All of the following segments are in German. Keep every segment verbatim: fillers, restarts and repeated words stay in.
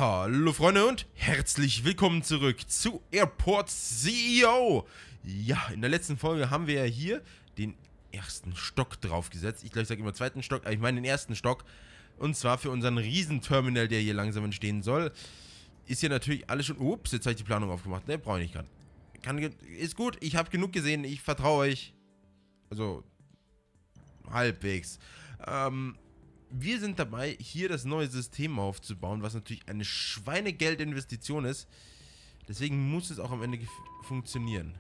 Hallo Freunde und herzlich willkommen zurück zu Airport C E O. Ja, in der letzten Folge haben wir ja hier den ersten Stock draufgesetzt. Ich glaube, ich sage immer zweiten Stock, aber ich meine den ersten Stock. Und zwar für unseren Riesenterminal, der hier langsam entstehen soll. Ist hier natürlich alles schon... Ups, jetzt habe ich die Planung aufgemacht. Ne, brauche ich nicht gerade. Kann, ist gut, ich habe genug gesehen, ich vertraue euch. Also, halbwegs. Ähm... Wir sind dabei, hier das neue System aufzubauen, was natürlich eine Schweinegeldinvestition ist. Deswegen muss es auch am Ende funktionieren.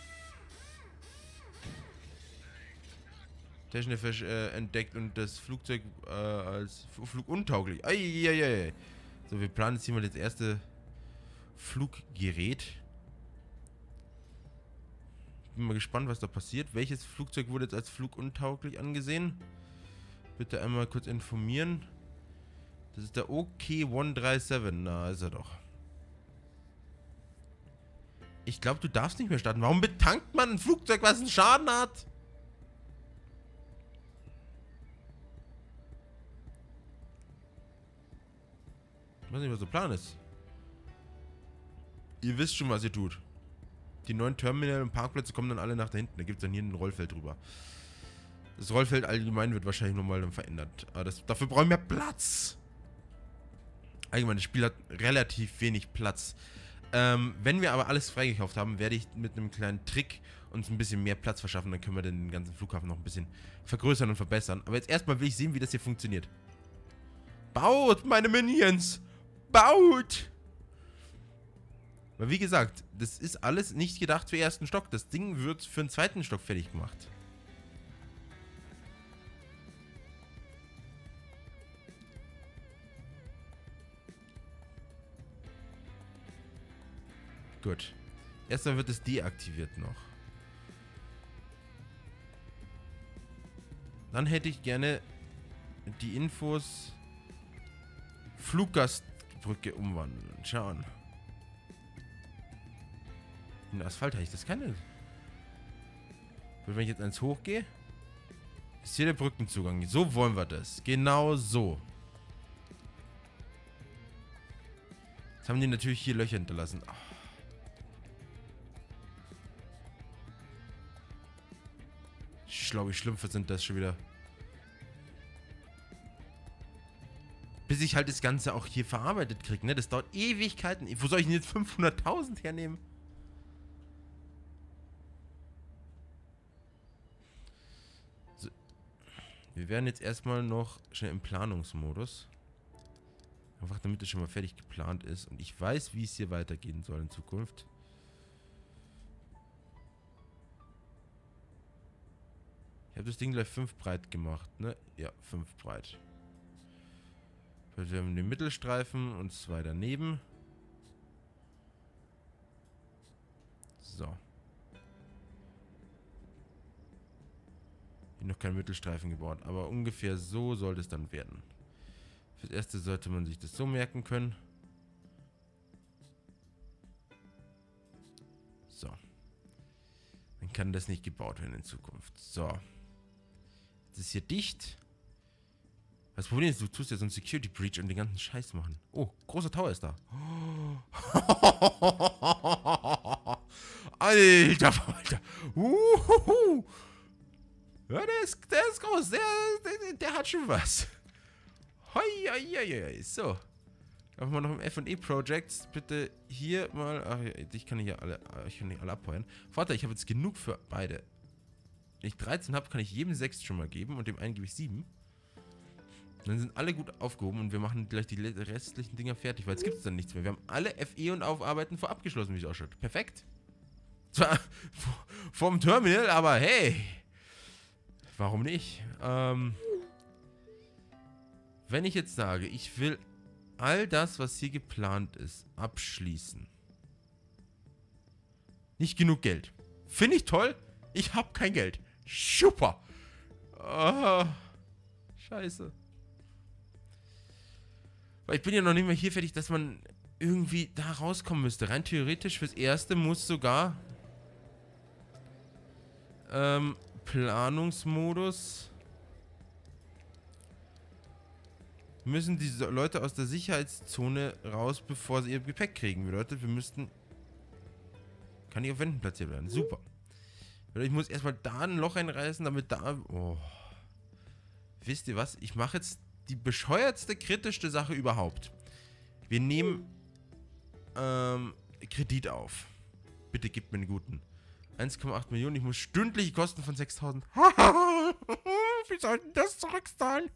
Technik äh, entdeckt und das Flugzeug äh, als fluguntauglich. Eieiei. So, wir planen jetzt hier mal das erste Fluggerät. Bin mal gespannt, was da passiert. Welches Flugzeug wurde jetzt als fluguntauglich angesehen? Bitte einmal kurz informieren. Das ist der O K hundertsiebenunddreißig. Na, ist er doch. Ich glaube, du darfst nicht mehr starten. Warum betankt man ein Flugzeug, was einen Schaden hat? Ich weiß nicht, was der Plan ist. Ihr wisst schon, was ihr tut. Die neuen Terminal und Parkplätze kommen dann alle nach da hinten. Da gibt es dann hier ein Rollfeld drüber. Das Rollfeld allgemein wird wahrscheinlich nochmal dann verändert. Aber das, dafür brauchen wir Platz. Allgemein, das Spiel hat relativ wenig Platz. Ähm, wenn wir aber alles freigekauft haben, werde ich mit einem kleinen Trick uns ein bisschen mehr Platz verschaffen. Dann können wir den ganzen Flughafen noch ein bisschen vergrößern und verbessern. Aber jetzt erstmal will ich sehen, wie das hier funktioniert. Baut, meine Minions! Baut! Weil wie gesagt, das ist alles nicht gedacht für den ersten Stock. Das Ding wird für den zweiten Stock fertig gemacht. Gut. Erstmal wird es deaktiviert noch. Dann hätte ich gerne die Infos Fluggastbrücke umwandeln. Schauen. In Asphalt habe ich das keine. Wenn ich jetzt eins hochgehe, ist hier der Brückenzugang. So wollen wir das. Genau so. Jetzt haben die natürlich hier Löcher hinterlassen. Oh. Schlau, wie Schlümpfe sind das schon wieder. Bis ich halt das Ganze auch hier verarbeitet kriege, ne? Das dauert Ewigkeiten. Wo soll ich denn jetzt fünfhunderttausend hernehmen? So. Wir werden jetzt erstmal noch schnell im Planungsmodus. Einfach damit es schon mal fertig geplant ist. Und ich weiß, wie es hier weitergehen soll in Zukunft. Ich habe das Ding gleich fünf breit gemacht, ne? Ja, fünf breit. Wir haben den Mittelstreifen und zwei daneben. So. Hier noch kein Mittelstreifen gebaut, aber ungefähr so soll das dann werden. Fürs Erste sollte man sich das so merken können. So. Dann kann das nicht gebaut werden in Zukunft. So. Das ist hier dicht. Das Problem ist, du tust ja so einen Security Breach und den ganzen Scheiß machen. Oh, großer Tower ist da. Alter, Alter. Uhuhu. Ja, der ist, der ist groß. Der, der, der hat schon was. Hoi, hoi, hoi, hoi. So. Machen wir noch im F und E Projects. Bitte hier mal. Ach, ich kann hier alle, ich kann nicht alle abheuern. Vorteil, ich habe jetzt genug für beide. Wenn ich dreizehn habe, kann ich jedem sechs schon mal geben und dem einen gebe ich sieben. Dann sind alle gut aufgehoben und wir machen gleich die restlichen Dinger fertig, weil jetzt gibt es dann nichts mehr. Wir haben alle F E und Aufarbeiten vor abgeschlossen, wie es ausschaut. Perfekt. Zwar vom Terminal, aber hey. Warum nicht? Ähm, wenn ich jetzt sage, ich will all das, was hier geplant ist, abschließen. Nicht genug Geld. Finde ich toll. Ich habe kein Geld. Super. Oh, scheiße. Weil ich bin ja noch nicht mehr hier fertig, dass man irgendwie da rauskommen müsste. Rein theoretisch fürs Erste muss sogar ähm, Planungsmodus müssen die so Leute aus der Sicherheitszone raus, bevor sie ihr Gepäck kriegen. Bedeutet, wir müssten... Kann ich auf Wänden platziert werden. Super. Ich muss erstmal da ein Loch einreißen, damit da... Oh. Wisst ihr was? Ich mache jetzt die bescheuertste, kritischste Sache überhaupt. Wir nehmen ähm, Kredit auf. Bitte gebt mir einen guten. eins Komma acht Millionen. Ich muss stündliche Kosten von sechstausend. Wie soll denn das zurückzahlen?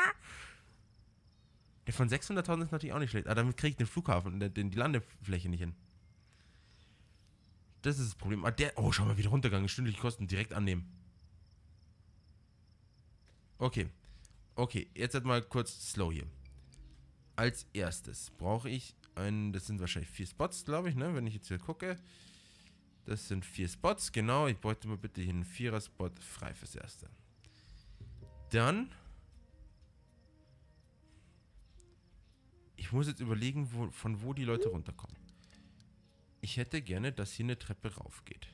Der von sechshunderttausend ist natürlich auch nicht schlecht. Aber damit kriege ich den Flughafen und den, die Landefläche nicht hin. Das ist das Problem. Ah, der, oh, schau mal, wieder runtergegangen. Stündliche Kosten direkt annehmen. Okay. Okay, jetzt halt mal kurz slow hier. Als erstes brauche ich einen, das sind wahrscheinlich vier Spots, glaube ich, ne? Wenn ich jetzt hier gucke. Das sind vier Spots, genau. Ich bräuchte mal bitte hier einen Vierer-Spot frei fürs Erste. Dann... Ich muss jetzt überlegen, wo, von wo die Leute runterkommen. Ich hätte gerne, dass hier eine Treppe rauf geht.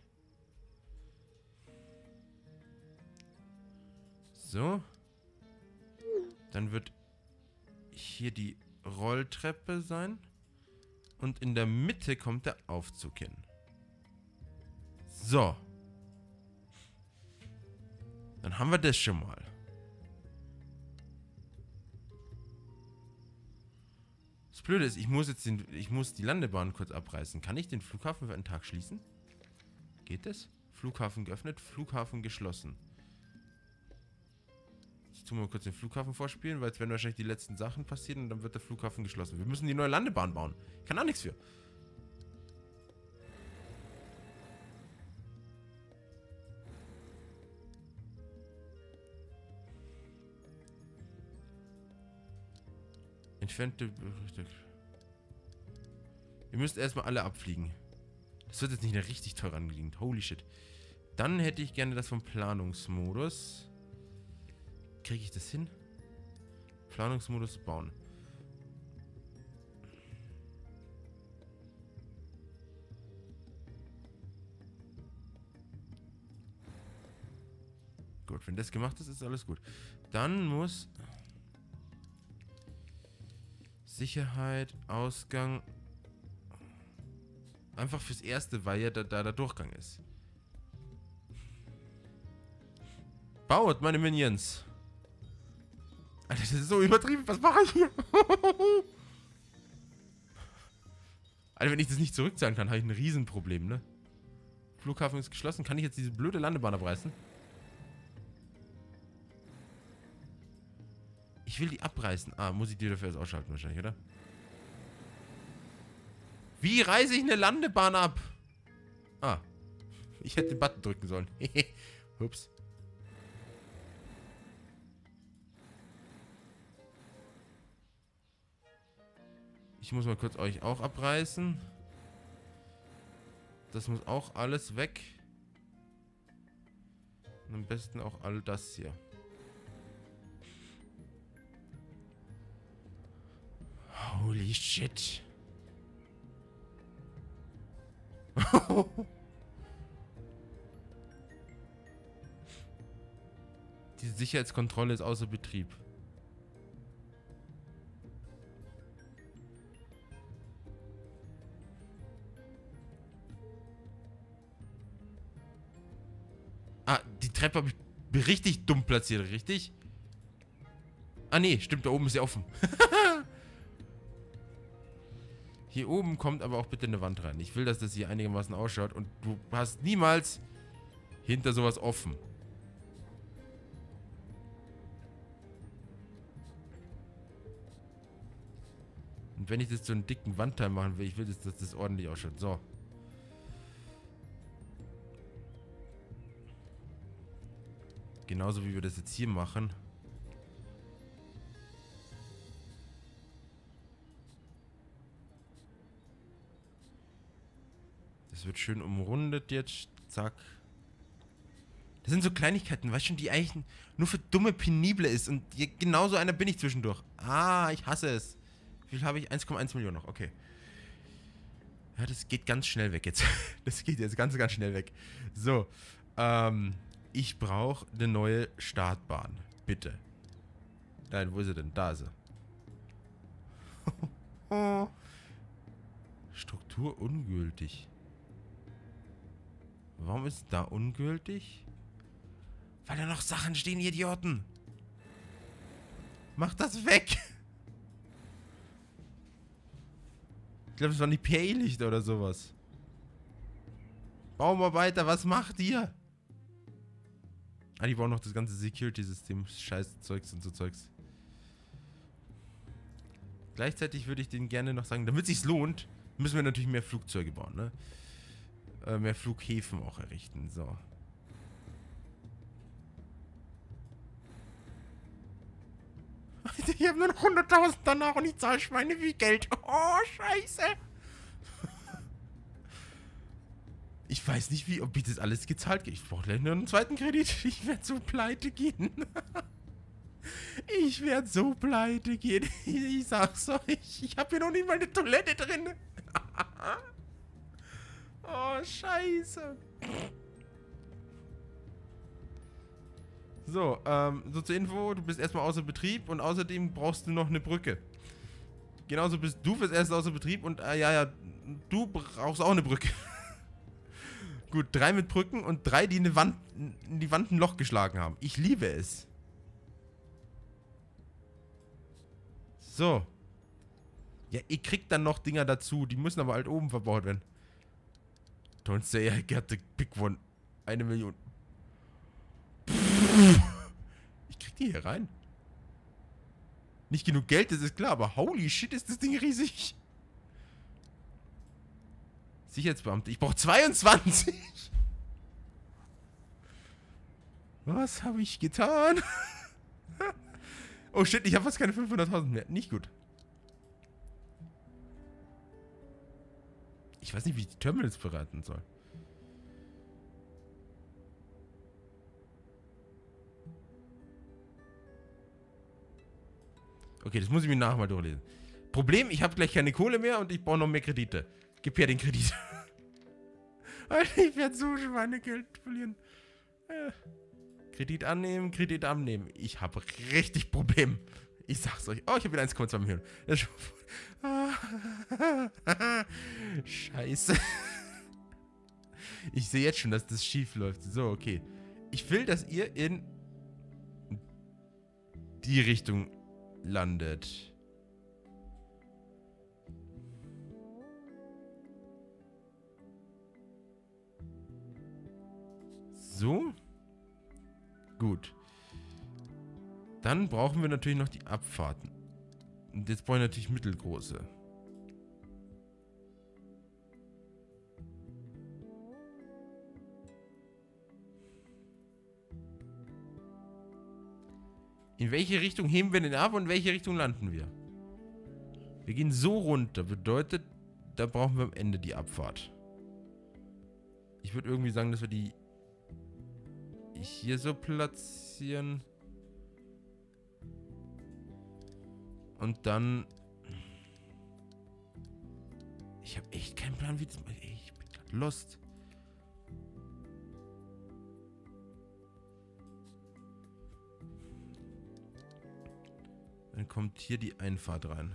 So. Dann wird hier die Rolltreppe sein. Und in der Mitte kommt der Aufzug hin. So. Dann haben wir das schon mal. Das Blöde ist, ich muss jetzt den, ich muss die Landebahn kurz abreißen. Kann ich den Flughafen für einen Tag schließen? Geht das? Flughafen geöffnet, Flughafen geschlossen. Ich tue mal kurz den Flughafen vorspielen, weil jetzt werden wahrscheinlich die letzten Sachen passieren und dann wird der Flughafen geschlossen. Wir müssen die neue Landebahn bauen. Ich kann auch nichts für. Entfernte... Ihr müsst erstmal alle abfliegen. Das wird jetzt nicht eine richtig teuer angeliegend. Holy shit. Dann hätte ich gerne das vom Planungsmodus. Kriege ich das hin? Planungsmodus bauen. Gut, wenn das gemacht ist, ist alles gut. Dann muss... Sicherheit, Ausgang. Einfach fürs Erste, weil ja da, da der Durchgang ist. Baut, meine Minions. Alter, das ist so übertrieben. Was mache ich hier? Alter, wenn ich das nicht zurückzahlen kann, habe ich ein Riesenproblem, ne? Flughafen ist geschlossen. Kann ich jetzt diese blöde Landebahn abreißen? Ich will die abreißen. Ah, muss ich die dafür jetzt ausschalten wahrscheinlich, oder? Wie reiße ich eine Landebahn ab? Ah. Ich hätte den Button drücken sollen. Ups. Ich muss mal kurz euch auch abreißen. Das muss auch alles weg. Und am besten auch all das hier. Holy shit. Diese Sicherheitskontrolle ist außer Betrieb. Ah, die Treppe habe ich richtig dumm platziert, richtig? Ah nee, stimmt, da oben ist sie offen. Hier oben kommt aber auch bitte eine Wand rein. Ich will, dass das hier einigermaßen ausschaut. Und du hast niemals hinter sowas offen. Und wenn ich das zu einem dicken Wandteil machen will, ich will, dass das ordentlich ausschaut. So. Genauso wie wir das jetzt hier machen. Das wird schön umrundet jetzt. Zack. Das sind so Kleinigkeiten, weißt du schon, die eigentlich nur für dumme Penible ist. Und genauso einer bin ich zwischendurch. Ah, ich hasse es. Wie viel habe ich? eins Komma eins Millionen noch. Okay. Ja, das geht ganz schnell weg jetzt. Das geht jetzt ganz, ganz schnell weg. So. Ähm, ich brauche eine neue Startbahn. Bitte. Nein, wo ist sie denn? Da ist sie. Struktur ungültig. Warum ist da ungültig? Weil da noch Sachen stehen, Idioten. Mach das weg. Ich glaube, es waren die P A-Lichter oder sowas. Baumarbeiter, was macht ihr? Ah, die bauen noch das ganze Security-System. Scheiß Zeugs und so Zeugs. Gleichzeitig würde ich denen gerne noch sagen, damit es sich lohnt, müssen wir natürlich mehr Flugzeuge bauen, ne? Äh, mehr Flughäfen auch errichten, so. Ich habe nur noch hunderttausend danach und ich zahle Schweine wie Geld. Oh, scheiße. Ich weiß nicht, wie, ob ich das alles gezahlt kriege. Ich brauche gleich nur einen zweiten Kredit. Ich werde so pleite gehen. Ich werde so pleite gehen. Ich sag's euch. Ich habe hier noch nicht mal eine Toilette drin. Oh, scheiße. So, ähm, so zur Info, du bist erstmal außer Betrieb und außerdem brauchst du noch eine Brücke. Genauso bist du fürs Erste außer Betrieb und, äh, ja, ja, du brauchst auch eine Brücke. Gut, drei mit Brücken und drei, die in die Wand, in die Wand ein Loch geschlagen haben. Ich liebe es. So. Ja, ihr kriegt dann noch Dinger dazu, die müssen aber halt oben verbaut werden. Don't say I got the big one. Eine Million. Ich krieg die hier rein. Nicht genug Geld, das ist klar, aber holy shit, ist das Ding riesig. Sicherheitsbeamte, ich brauche zweiundzwanzig. Was habe ich getan? Oh shit, ich habe fast keine fünfhunderttausend mehr. Nicht gut. Ich weiß nicht, wie ich die Terminals beraten soll. Okay, das muss ich mir nachher mal durchlesen. Problem, ich habe gleich keine Kohle mehr und ich brauche noch mehr Kredite. Gib her den Kredit. Ich werde so Schweinegeld verlieren. Äh, Kredit annehmen, Kredit annehmen. Ich habe richtig Probleme. Ich sag's euch. Oh, ich habe wieder eins Komma zwei Millionen. Das ist schon... Scheiße. Ich sehe jetzt schon, dass das schief läuft. So, okay. Ich will, dass ihr in die Richtung landet. So. Gut. Dann brauchen wir natürlich noch die Abfahrten. Und jetzt brauche ich natürlich mittelgroße. In welche Richtung heben wir denn ab und in welche Richtung landen wir? Wir gehen so runter. Bedeutet, da brauchen wir am Ende die Abfahrt. Ich würde irgendwie sagen, dass wir die hier so platzieren. Und dann... Ich habe echt keinen Plan, wie das... Ich bin gerade lost. Dann kommt hier die Einfahrt rein.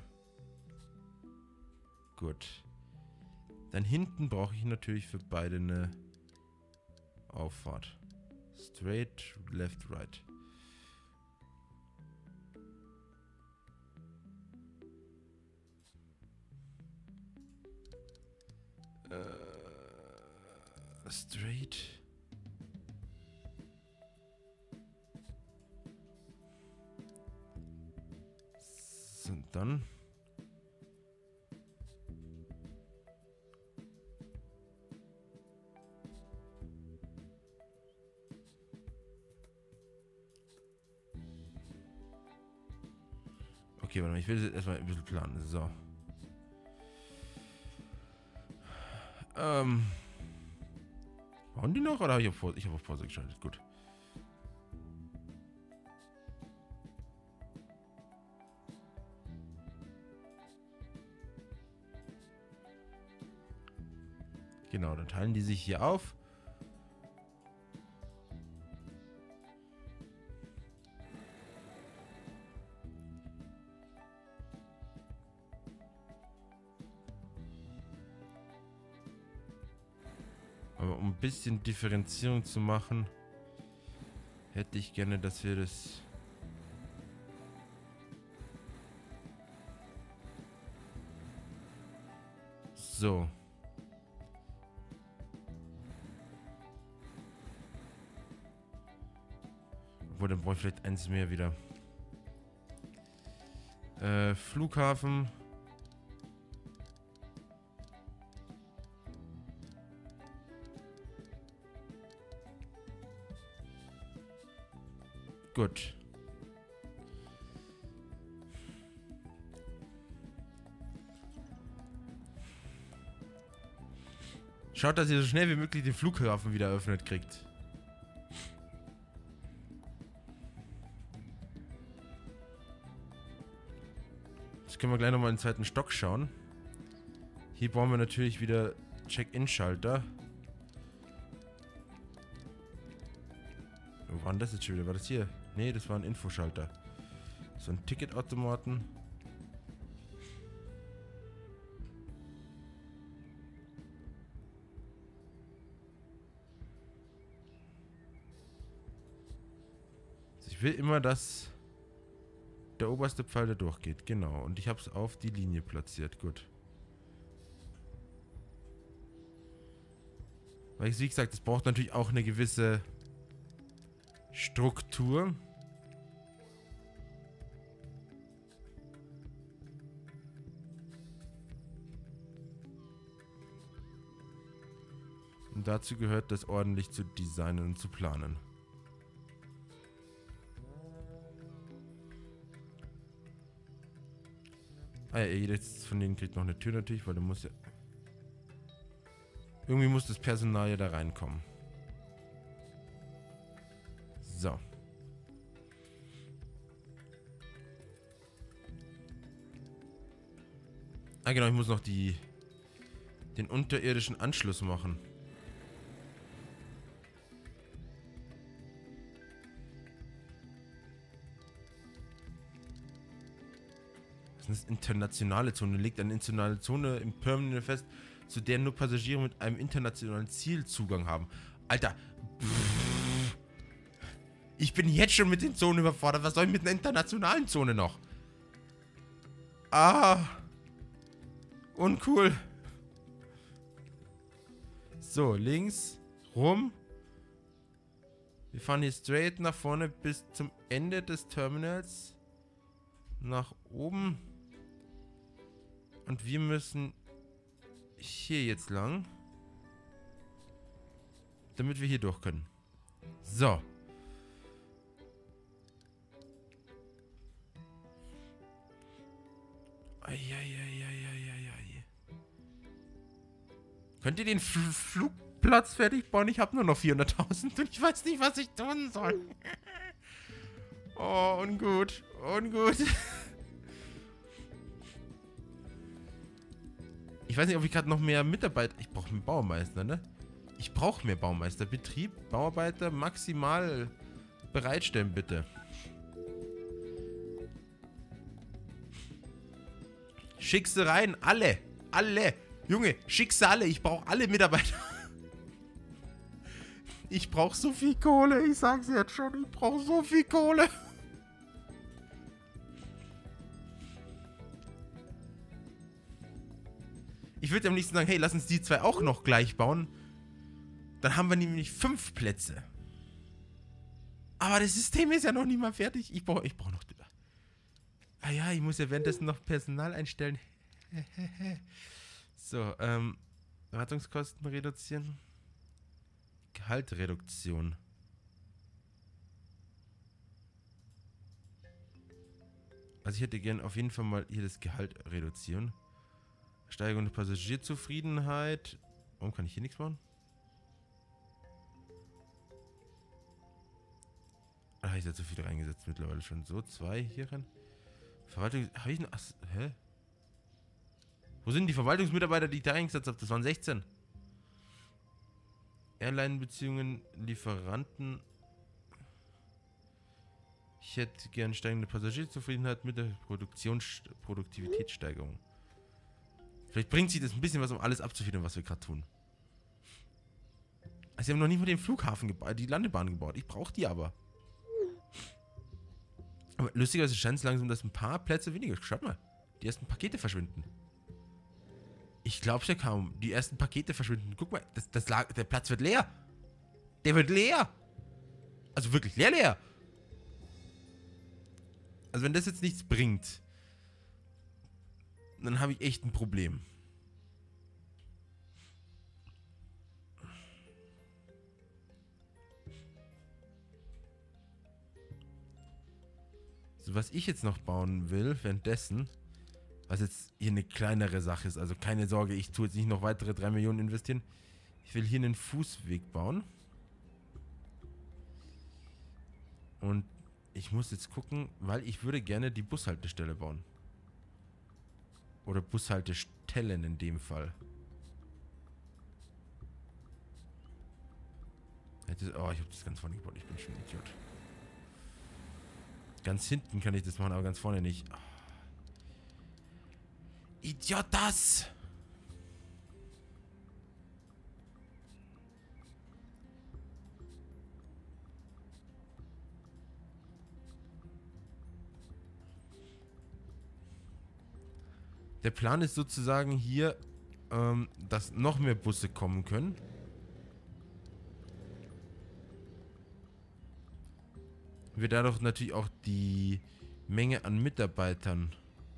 Gut. Dann hinten brauche ich natürlich für beide eine Auffahrt. Straight, left, right. Äh, straight. So, und dann... Okay, warte mal, ich will das erstmal ein bisschen planen. So. Ähm. Bauen die noch oder habe ich auf Pause? Ich habe auf Pause geschaltet. Gut. Genau, dann teilen die sich hier auf. Aber um ein bisschen Differenzierung zu machen, hätte ich gerne, dass wir das... So. Obwohl, dann brauche ich vielleicht eins mehr wieder. Äh, Flughafen. Gut. Schaut, dass ihr so schnell wie möglich den Flughafen wieder eröffnet kriegt. Jetzt können wir gleich nochmal in den zweiten Stock schauen. Hier brauchen wir natürlich wieder Check-in-Schalter. Wo war denn das jetzt schon wieder? War das hier? Nee, das war ein Infoschalter. So ein Ticketautomaten. Ich will immer, dass der oberste Pfeil da durchgeht. Genau. Und ich habe es auf die Linie platziert. Gut. Weil ich, wie gesagt, es braucht natürlich auch eine gewisse Struktur. Und dazu gehört das ordentlich zu designen und zu planen. Ah ja, jedes von denen kriegt noch eine Tür natürlich, weil da muss ja... Irgendwie muss das Personal ja da reinkommen. So. Ah genau, ich muss noch die... den unterirdischen Anschluss machen. Das ist eine internationale Zone. Legt eine internationale Zone im Terminal fest, zu der nur Passagiere mit einem internationalen Ziel Zugang haben. Alter. Ich bin jetzt schon mit den Zonen überfordert. Was soll ich mit einer internationalen Zone noch? Ah. Uncool. So, links rum. Wir fahren hier straight nach vorne bis zum Ende des Terminals. Nach oben. Und wir müssen hier jetzt lang. Damit wir hier durch können. So. Eieieiei. Könnt ihr den F Flugplatz fertig bauen? Ich habe nur noch vierhunderttausend und ich weiß nicht, was ich tun soll. Oh, ungut. Ungut. Ich weiß nicht, ob ich gerade noch mehr Mitarbeiter... Ich brauche einen Baumeister, ne? Ich brauche mehr Baumeister. Betrieb, Bauarbeiter maximal bereitstellen, bitte. Schick sie rein. Alle. Alle. Junge, schick sie alle. Ich brauche alle Mitarbeiter. Ich brauche so viel Kohle. Ich sag's jetzt schon. Ich brauche so viel Kohle. Ich würde am liebsten sagen, hey, lass uns die zwei auch noch gleich bauen. Dann haben wir nämlich fünf Plätze. Aber das System ist ja noch nicht mal fertig. Ich brauche ich brauch noch... Ah ja, ich muss ja währenddessen noch Personal einstellen. So, ähm... Wartungskosten reduzieren. Gehaltreduktion. Also ich hätte gern auf jeden Fall mal hier das Gehalt reduzieren. Steigerung der Passagierzufriedenheit. Warum kann ich hier nichts bauen? Ah, ich habe zu viel reingesetzt mittlerweile schon. So, zwei hier rein. Verwaltung. Habe ich einen. Ach, hä? Wo sind die Verwaltungsmitarbeiter, die ich da eingesetzt habe? Das waren sechzehn. Airline-Beziehungen, Lieferanten. Ich hätte gern steigende Passagierzufriedenheit mit der Produktions Sie haben noch nie von dem Flughafen gebaut, die Landebahn gebaut. Ich brauche die aber. Aber lustigerweise scheint es langsam, dass ein paar Plätze weniger. Schaut mal, die ersten Pakete verschwinden. Ich glaub's ja kaum. Die ersten Pakete verschwinden. Guck mal, das, das lag, der Platz wird leer. Der wird leer. Also wirklich leer, leer. Also wenn das jetzt nichts bringt, dann habe ich echt ein Problem. So, was ich jetzt noch bauen will, währenddessen, was jetzt hier eine kleinere Sache ist, also keine Sorge, ich tue jetzt nicht noch weitere drei Millionen investieren. Ich will hier einen Fußweg bauen. Und ich muss jetzt gucken, weil ich würde gerne die Bushaltestelle bauen. Oder Bushaltestellen in dem Fall. Oh, ich habe das ganz vorne gebaut, ich bin schon ein Idiot. Ganz hinten kann ich das machen, aber ganz vorne nicht. Oh. Idiotas! Der Plan ist sozusagen hier, ähm, dass noch mehr Busse kommen können. Wir dadurch natürlich auch die Menge an Mitarbeitern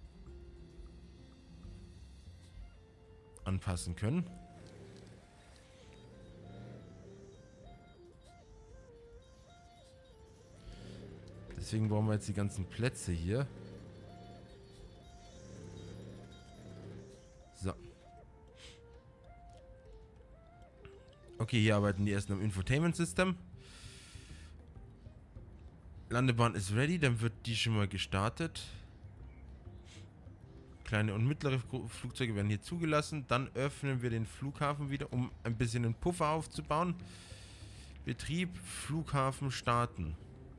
anpassen können. Deswegen brauchen wir jetzt die ganzen Plätze hier. So. Okay, hier arbeiten die ersten am Infotainment-System. Landebahn ist ready, dann wird die schon mal gestartet. Kleine und mittlere Flugzeuge werden hier zugelassen. Dann öffnen wir den Flughafen wieder, um ein bisschen einen Puffer aufzubauen. Betrieb, Flughafen starten.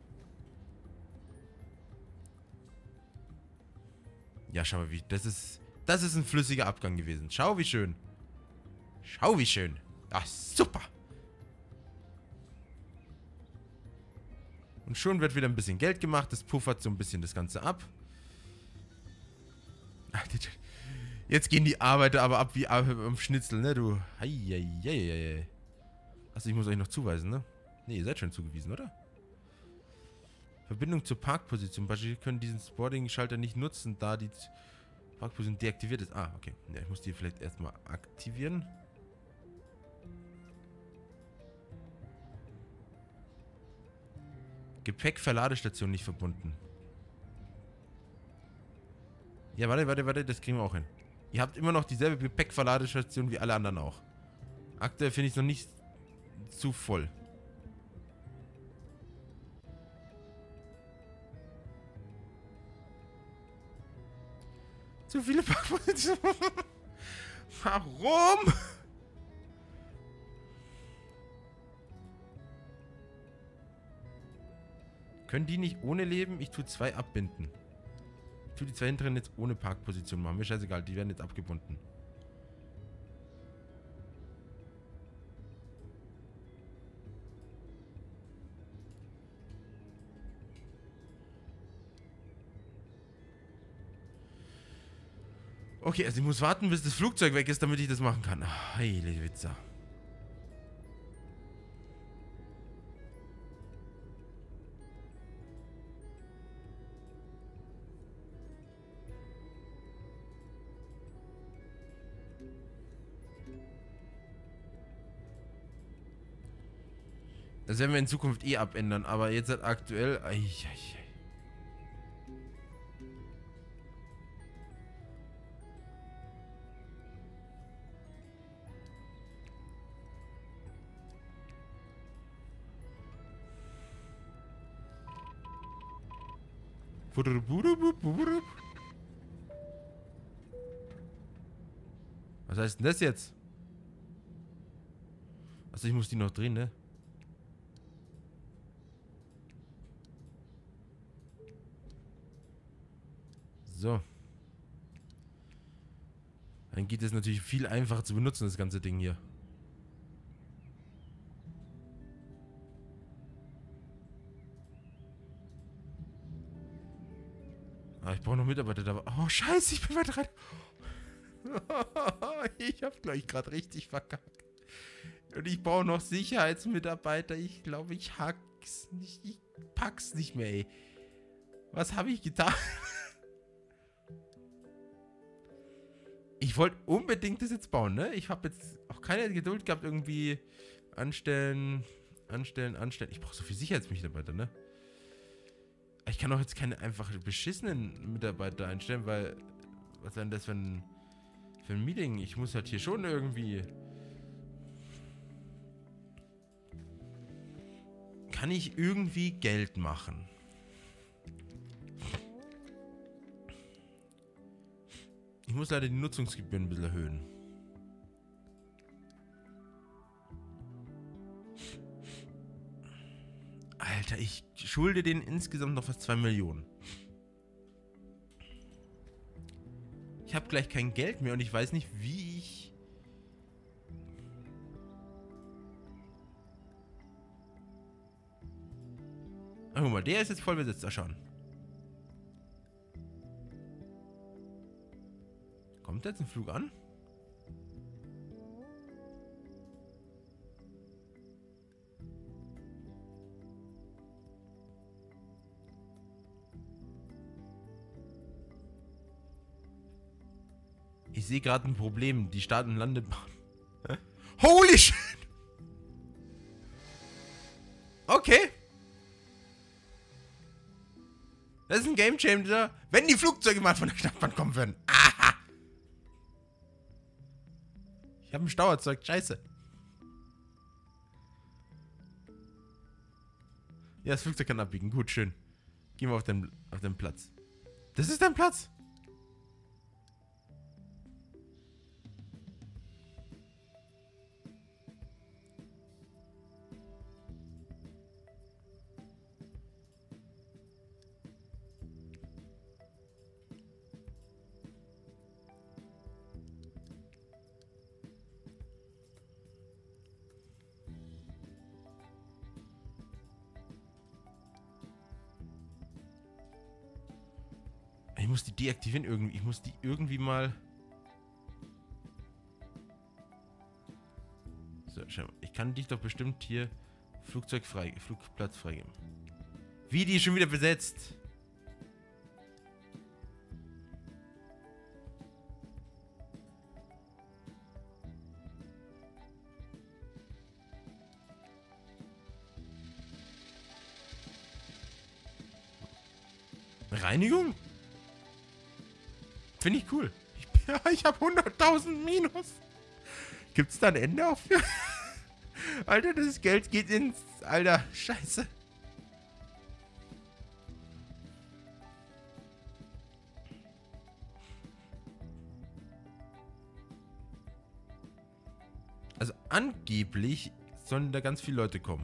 Ja, schau mal, wie. Das ist. Das ist ein flüssiger Abgang gewesen. Schau, wie schön. Schau, wie schön. Ach, super. Und schon wird wieder ein bisschen Geld gemacht. Das puffert so ein bisschen das Ganze ab. Jetzt gehen die Arbeiter aber ab wie am Schnitzel, ne, du. Heieieiei. Achso, ich muss euch noch zuweisen, ne? Ne, ihr seid schon zugewiesen, oder? Verbindung zur Parkposition. Beispiel können diesen Sporting-Schalter nicht nutzen, da die Parkposition deaktiviert ist. Ah, okay. Ja, ich muss die vielleicht erstmal aktivieren. Gepäckverladestation nicht verbunden. Ja, warte, warte, warte, das kriegen wir auch hin. Ihr habt immer noch dieselbe Gepäckverladestation wie alle anderen auch. Aktuell finde ich es noch nicht zu voll. Zu viele Parkpositionen. Warum? Können die nicht ohne leben? Ich tue zwei abbinden. Ich tue die zwei hinteren jetzt ohne Parkposition machen. Mir scheißegal, die werden jetzt abgebunden. Okay, also ich muss warten, bis das Flugzeug weg ist, damit ich das machen kann. Heilige Witzer. Das werden wir in Zukunft eh abändern, aber jetzt halt aktuell... Ei, ei, ei. Was heißt denn das jetzt? Also ich muss die noch drehen, ne? So. Dann geht es natürlich viel einfacher zu benutzen, das ganze Ding hier. brauche noch Mitarbeiter dabei. Oh, scheiße, ich bin weiter rein. Ich habe, glaube ich, gerade richtig verkackt. Und ich brauche noch Sicherheitsmitarbeiter. Ich glaube, ich hack's nicht. Ich pack's nicht mehr, ey. Was habe ich getan? Ich wollte unbedingt das jetzt bauen, ne? Ich habe jetzt auch keine Geduld gehabt, irgendwie anstellen, anstellen, anstellen. Ich brauche so viel Sicherheitsmitarbeiter, ne? Ich kann auch jetzt keine einfach beschissenen Mitarbeiter einstellen, weil... Was ist denn das für ein, für ein Meeting? Ich muss halt hier schon irgendwie... Kann ich irgendwie Geld machen? Ich muss leider die Nutzungsgebühren ein bisschen erhöhen. Alter, ich schulde denen insgesamt noch fast zwei Millionen. Ich habe gleich kein Geld mehr und ich weiß nicht, wie ich... Ach, guck mal, der ist jetzt voll besetzt. Da schauen. Kommt jetzt ein Flug an? Ich sehe gerade ein Problem. Die Start- und Landebahn. Holy shit! Okay. Das ist ein Gamechanger, wenn die Flugzeuge mal von der Stadtbahn kommen würden. Aha! Ich habe ein Stau erzeugt. Scheiße. Ja, das Flugzeug kann abbiegen. Gut, schön. Gehen wir auf den, auf den Platz. Das ist dein Platz? Ich muss die deaktivieren irgendwie. Ich muss die irgendwie mal... So, schau mal. Ich kann dich doch bestimmt hier Flugzeug frei, Flugplatz freigeben. Wie, die ist schon wieder besetzt? Reinigung? Finde ich cool. Ich, ja, ich habe hunderttausend Minus. Gibt es da ein Ende auf? Alter, das Geld geht ins... Alter, scheiße. Also angeblich sollen da ganz viele Leute kommen.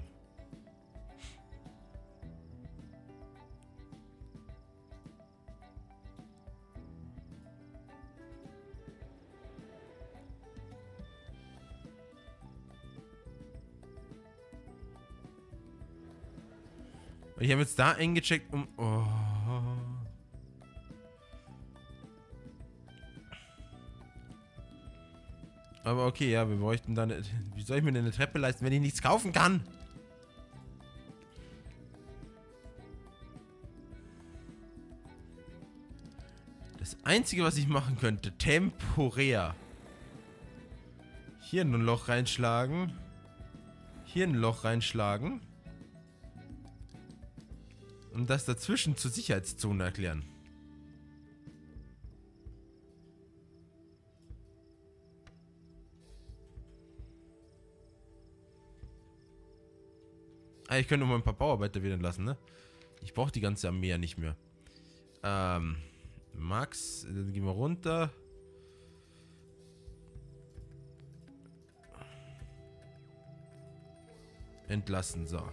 Ich habe jetzt da eingecheckt, um... Oh. Aber okay, ja, wir bräuchten dann... Wie soll ich mir denn eine Treppe leisten, wenn ich nichts kaufen kann? Das Einzige, was ich machen könnte, temporär. Hier ein Loch reinschlagen. Hier ein Loch reinschlagen. Und das dazwischen zur Sicherheitszone erklären. Ah, ich könnte mal ein paar Bauarbeiter wieder lassen, ne? Ich brauche die ganze Armee ja nicht mehr. Ähm, Max, dann gehen wir runter. Entlassen, so.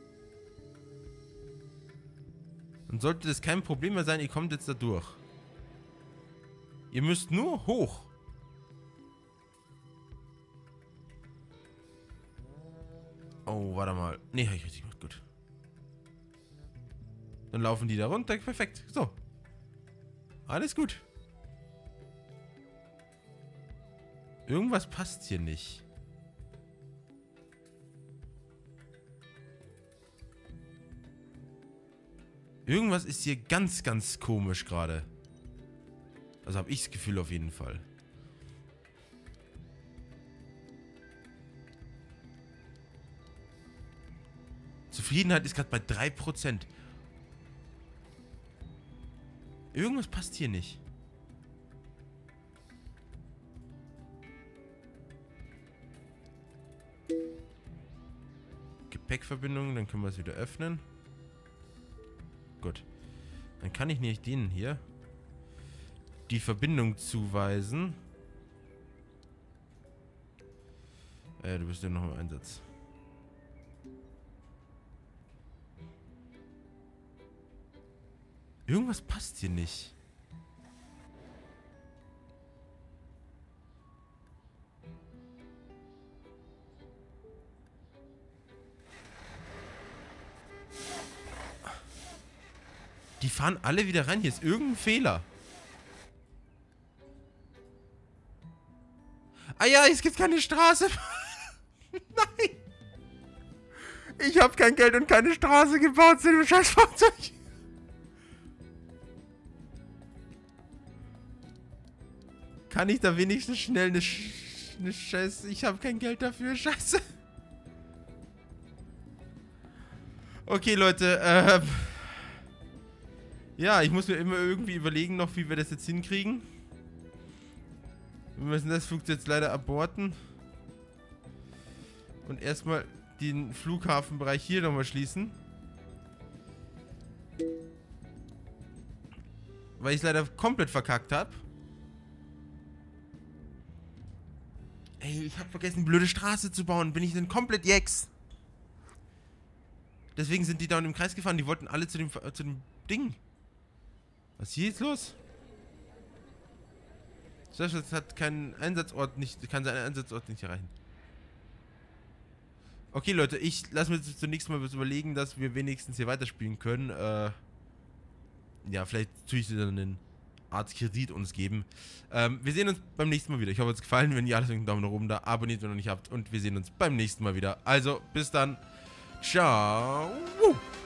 Und sollte das kein Problem mehr sein, ihr kommt jetzt da durch. Ihr müsst nur hoch. Oh, warte mal. Ne, habe ich richtig gemacht. Gut. Dann laufen die da runter. Perfekt. So. Alles gut. Irgendwas passt hier nicht. Irgendwas ist hier ganz, ganz komisch gerade. Also habe ich das Gefühl auf jeden Fall. Zufriedenheit ist gerade bei drei Prozent. Irgendwas passt hier nicht. Gepäckverbindung, dann können wir es wieder öffnen. Gut. Dann kann ich nicht denen hier die Verbindung zuweisen. Äh, du bist ja noch im Einsatz. Irgendwas passt hier nicht. Die fahren alle wieder rein. Hier ist irgendein Fehler. Ah ja, es gibt keine Straße. Nein. Ich habe kein Geld und keine Straße gebaut zu dem scheiß Fahrzeug. Kann ich da wenigstens schnell eine, Sch eine Scheiße... Ich habe kein Geld dafür, scheiße. Okay, Leute, ähm... ja, ich muss mir immer irgendwie überlegen noch, wie wir das jetzt hinkriegen. Wir müssen das Flugzeug jetzt leider aborten. Und erstmal den Flughafenbereich hier nochmal schließen. Weil ich es leider komplett verkackt habe. Ey, ich habe vergessen, die blöde Straße zu bauen. Bin ich denn komplett Jex? Deswegen sind die da im Kreis gefahren. Die wollten alle zu dem, zu dem Ding. Was ist hier jetzt los? Das hat keinen Einsatzort nicht, kann seinen Einsatzort nicht erreichen. Okay, Leute, ich lasse mir zunächst mal überlegen, dass wir wenigstens hier weiterspielen können. Äh, ja, vielleicht tue ich dann einen Art Kredit uns geben. Ähm, wir sehen uns beim nächsten Mal wieder. Ich hoffe, es hat gefallen. Wenn ja, lasst einen Daumen nach oben da. Abonniert, wenn ihr noch nicht habt. Und wir sehen uns beim nächsten Mal wieder. Also, bis dann. Ciao.